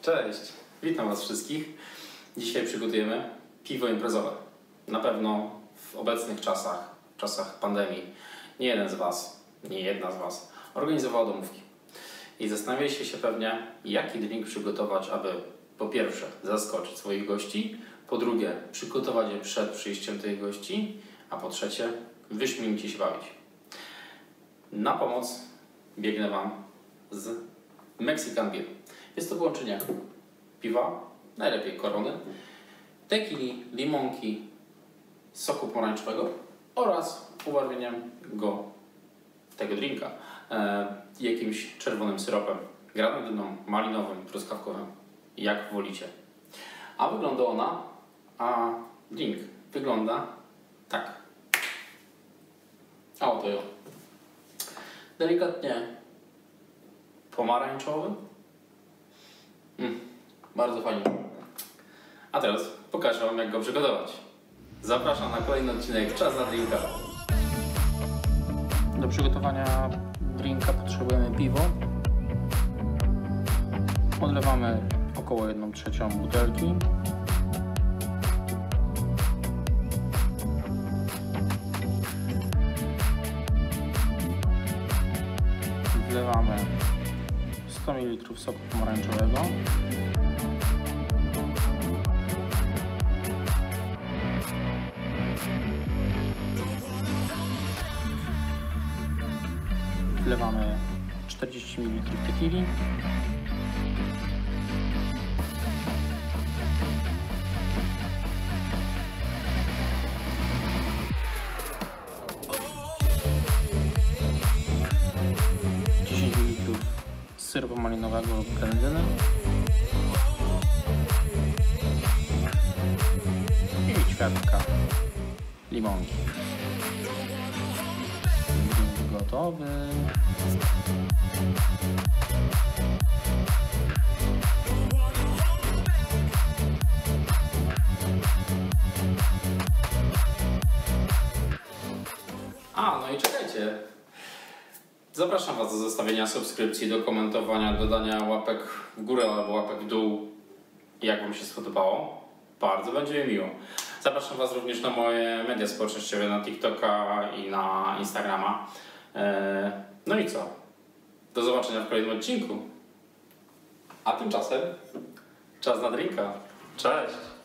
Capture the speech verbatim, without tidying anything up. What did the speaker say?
Cześć, witam Was wszystkich. Dzisiaj przygotujemy piwo imprezowe. Na pewno w obecnych czasach, w czasach pandemii, nie jeden z Was, nie jedna z Was organizowała domówki. I zastanawialiście się pewnie, jaki drink przygotować, aby po pierwsze zaskoczyć swoich gości, po drugie przygotować je przed przyjściem tych gości, a po trzecie wyśmienicie się bawić. Na pomoc biegnę Wam z Mexican Beer. Jest to połączenie piwa, najlepiej Corony, tequili, limonki, soku pomarańczowego oraz ubarwieniem go, tego drinka, e, jakimś czerwonym syropem, granadyną, malinowym, truskawkowym, jak wolicie. A wygląda ona, a drink wygląda tak. A oto ją. Delikatnie pomarańczowy. Mm, bardzo fajnie. A teraz pokażę Wam, jak go przygotować. Zapraszam na kolejny odcinek Czas na drinka. Do przygotowania drinka potrzebujemy piwo. Odlewamy około jedną trzecią butelki. Wlewamy sto mililitrów soku pomarańczowego. Wlewamy czterdzieści mililitrów tequili. dziesięć mililitrów syropu malinowego lub grenadzyny. I ćwiartka limonki. Drink gotowy. A, no i czekajcie. Zapraszam Was do zostawienia subskrypcji, do komentowania, dodania łapek w górę albo łapek w dół, jak Wam się spodobało. Bardzo będzie mi miło. Zapraszam Was również na moje media społecznościowe, na TikToka i na Instagrama. No i co? Do zobaczenia w kolejnym odcinku. A tymczasem czas na drinka. Cześć!